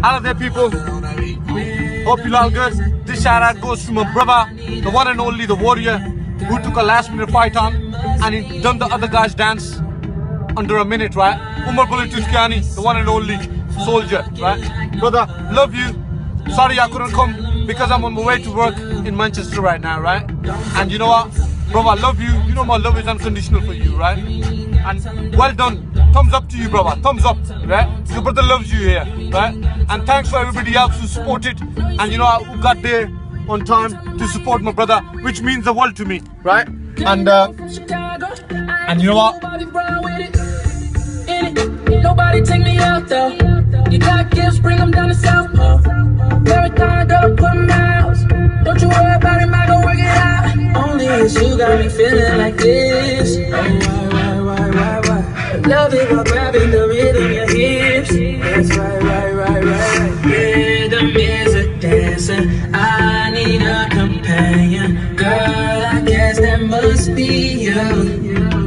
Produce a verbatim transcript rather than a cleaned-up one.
Hello there, people. Hope you all good. This shout out goes to my brother, the one and only, the warrior, who took a last minute fight on and he done the other guy's dance under a minute, right? Umer the one and only soldier, right? Brother, love you. Sorry I couldn't come because I'm on my way to work in Manchester right now, right? And you know what? Brother, I love you. You know my love is unconditional for you, right? And well done. Thumbs up to you, brother. Thumbs up, right? Your brother loves you here, right? And thanks for everybody else who supported and you know who got there on time to support my brother, which means the world to me, right? And uh, and you know what? Nobody take me out though. You got gifts, bring them down to South Pole. Marathon, girl, put miles. Don't you worry about it, I go work it out. Only it's you got me feeling like this. Oh, why, why, why, why, why? Love it while grabbing the rhythm, your hips. That's right, right, right, right. Rhythm is a dancer. I need a companion. Girl, I guess that must be you.